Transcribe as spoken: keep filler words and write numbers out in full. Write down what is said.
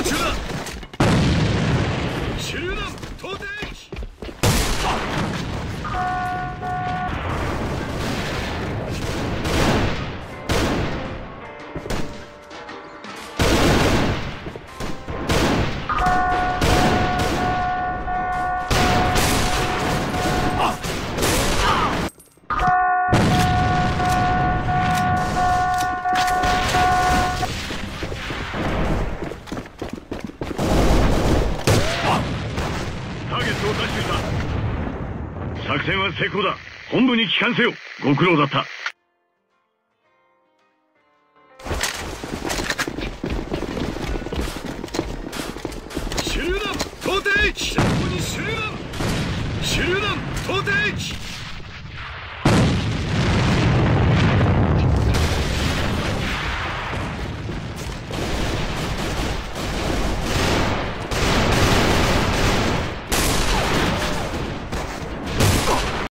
中だ。手榴弾投擲。作戦は成功だ。本部に帰還せよ。ご苦労だった。手榴弾投擲。ここに手榴弾。手榴弾投擲。